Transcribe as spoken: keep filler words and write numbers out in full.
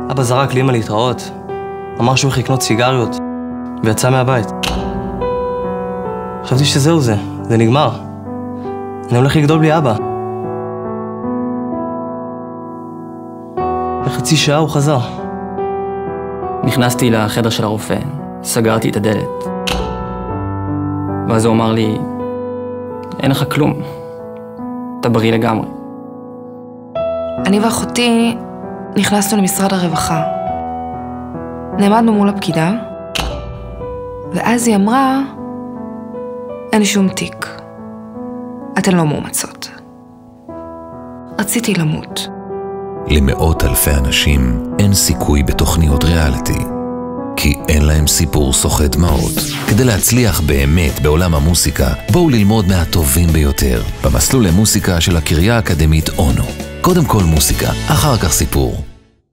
אבא זרק לאמא להתראות, אמר שהוא הולך לקנות סיגריות, ויצא מהבית. חשבתי שזהו זה, זה נגמר. אני הולך לגדול בלי אבא. בחצי שעה הוא חזר. נכנסתי לחדר של הרופא, סגרתי את הדלת. ואז הוא אמר לי, אין לך כלום, אתה בריא לגמרי. אני ואחותי נכנסנו למשרד הרווחה. נעמדנו מול הפקידה, ואז היא אמרה, אין שום תיק. אתן לא מאומצות. רציתי למות. למאות אלפי אנשים אין סיכוי בתוכניות ריאליטי, כי אין להם סיפור סוחט דמעות. כדי להצליח באמת בעולם המוסיקה, בואו ללמוד מהטובים ביותר, במסלול למוסיקה של הקריה האקדמית אונו. קודם כל מוסיקה, אחר כך סיפור.